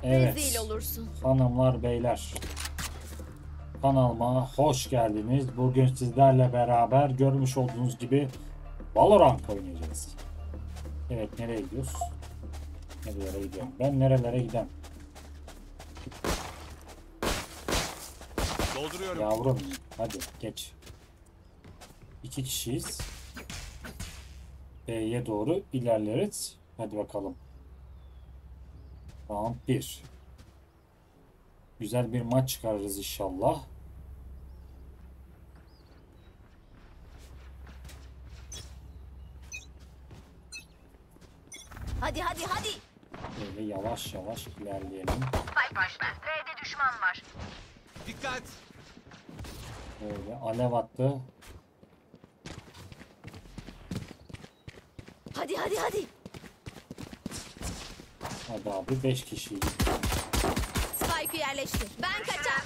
Evet. Rezil olursun. Hanımlar beyler. Kanalıma hoş geldiniz. Bugün sizlerle beraber görmüş olduğunuz gibi Valorant oynayacağız. Evet, nereye gidiyoruz? Nerelere gidiyorum? Ben nerelere gidem? Dolduruyorum. Yavrum hadi geç. 2 kişiyiz. B'ye doğru ilerleriz. Hadi bakalım. Round 1. Güzel bir maç çıkarırız inşallah. Hadi hadi hadi. Böyle yavaş yavaş ilerleyelim. B'de düşman var. Dikkat. Böyle alev attı. Hadi hadi hadi. Hadi abi 5 kişiyiz. Spike'ı yerleştir. Ben kaçar.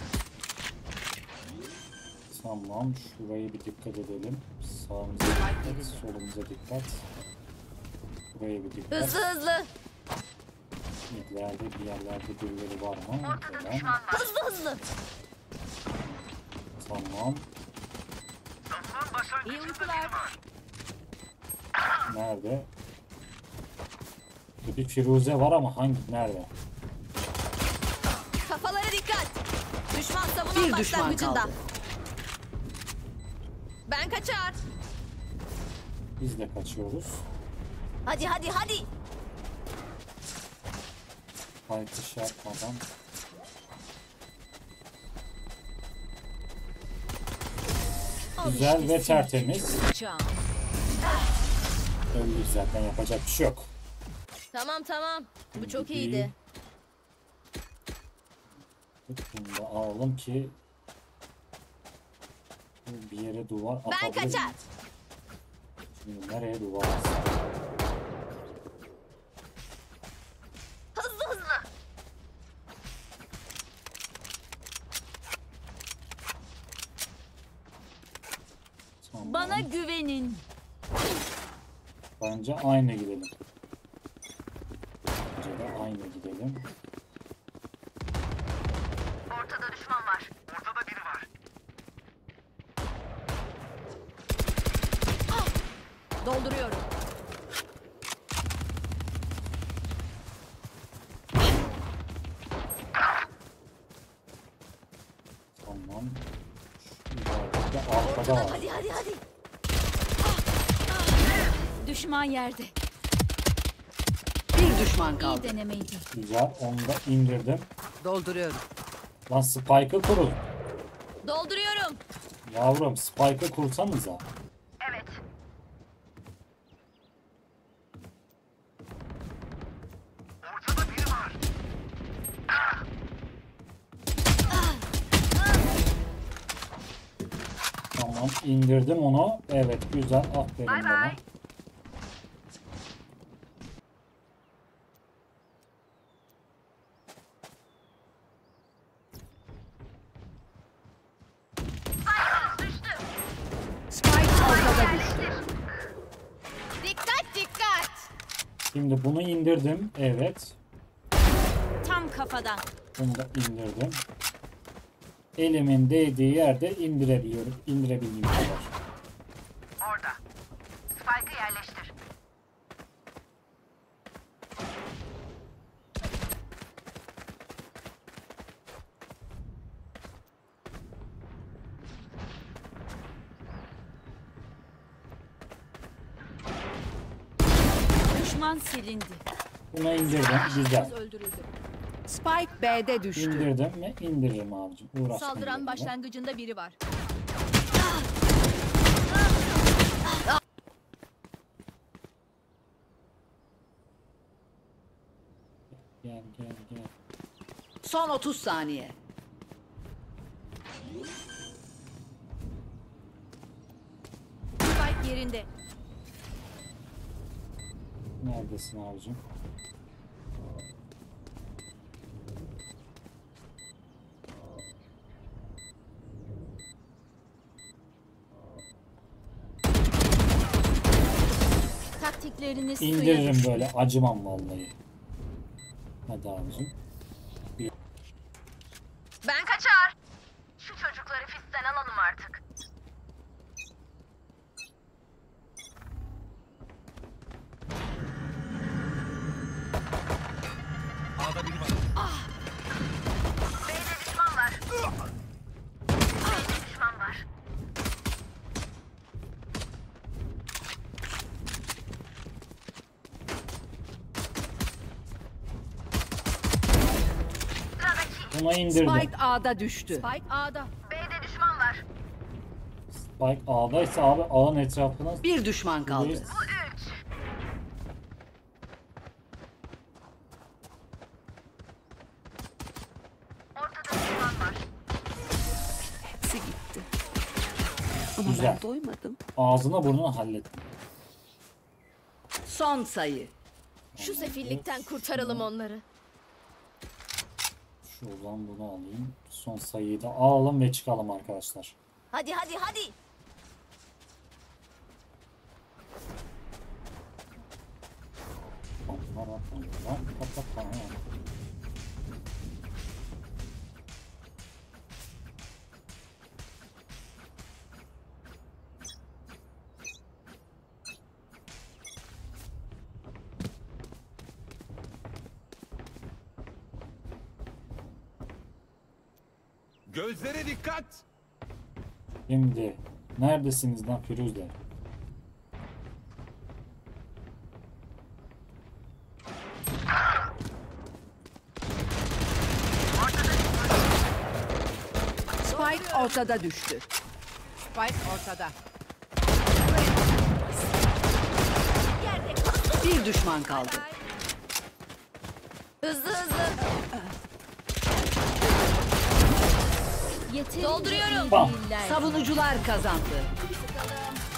Tamam, şurayı bir dikkat edelim. Sağımıza dikkat, solumuza dikkat. Buraya bir dikkat. Hızlı hızlı. İleride bir yerlerde birileri var mı? Falan. Hızlı hızlı. Tamam. İyi uykular. Nerede? Bir Firuze var ama nerede? Kafalara dikkat. Düşman savunan Bir düşman başlangıcında. kaldı. Ben kaçar. Biz de kaçıyoruz. Hadi hadi hadi. Fight'ı şey yapmadan. Güzel ve tertemiz. Öldük zaten, yapacak bir şey yok. Tamam tamam. Bu çok iyiydi. Bunu da alalım ki bir yere duvar Ben atabiliriz. kaçar. Şimdi nereye duvar atsak? Hızlı hızlı. Tamam. Bana güvenin. Bence aynı gidelim. Bence de aynı gidelim. Ortada düşman var. Ortada biri var. Dolduruyorum. Tamam. Şu ileride arkada var. Hadi hadi hadi. Düşman yerde. Bir düşman İyi kaldı. denemeydi. Güzel. Onu da indirdim. Dolduruyorum. Lan Spike'ı kurun. Dolduruyorum. Yavrum Spike'ı kursanıza. Evet. Ortada biri var. Tamam, indirdim onu. Evet, güzel. Aferin Bay bana. bay. Spike ortada düştü. Dikkat dikkat. Şimdi bunu indirdim. Evet. Tam kafadan. Bunu da indirdim. Elimin değdiği yerde indirebiliyorum. İndirebildiğim kadar. Orada. Spike'ı yerleştir. Düşman silindi. Buna indirdim. Güzel. Öldürüldü. Spike B'de düştü. İndirdim mi? İndiririm abicim. Uğraşmayın. Saldıran benimle. başlangıcında biri var. Gel gel gel. Son 30 saniye. Spike yerinde. Neredesin abicim? Taktikleriniz suya İndiririm düştü. böyle, acımam vallahi. Hadi abicim. Ben kaçar. Şu çocukları pistten alalım artık. A'da biri var. B'de düşman var. B'de düşman var. Sıradaki. Buna indirdim. Spike A'da düştü. Spike A'da. B'de düşman var. Spike A'daysa abi A'nın etrafına Bir düşman kaldı. Bu 3. Ortada düşman var. Hepsi gitti. Ama Güzel. ben doymadım. ağzına burnuna hallettim. Son sayı. Şu sefillikten kurtaralım onları. Şuradan bunu alayım. Son sayıyı da alalım ve çıkalım arkadaşlar. Hadi hadi hadi. Gözlere dikkat. Şimdi neredesiniz lan Firuze? Spike ortada düştü. Spike ortada. Bir düşman kaldı. Hızlı hızlı. Dolduruyorum. Bam. Savunucular kazandı. Sıkalım.